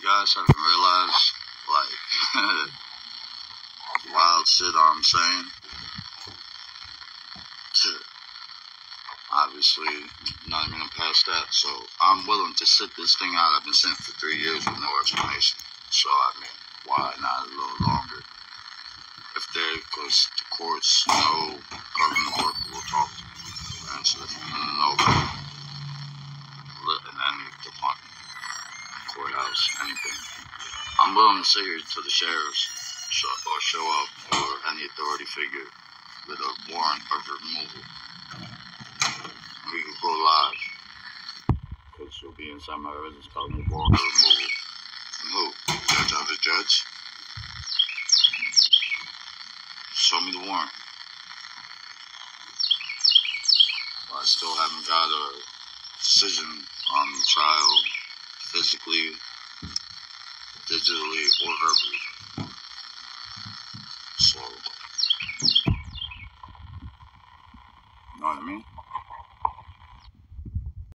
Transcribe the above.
guys haven't realized, like, wild shit I'm saying? Obviously, not even gonna pass that. So I'm willing to sit this thing out. I've been sent for 3 years with no explanation. So I mean, why not a little longer? If because the courts know government worker will talk to me. And so if you know in any department, courthouse, anything, I'm willing to sit here till the sheriffs show up or any authority figure with a warrant of removal. We can go live. Because you'll be inside my residence calling me warrant of removal. From who? Judge of the judge? Show me the warrant. I still haven't got a decision on the trial, physically, digitally, or verbally. So, you know what I mean?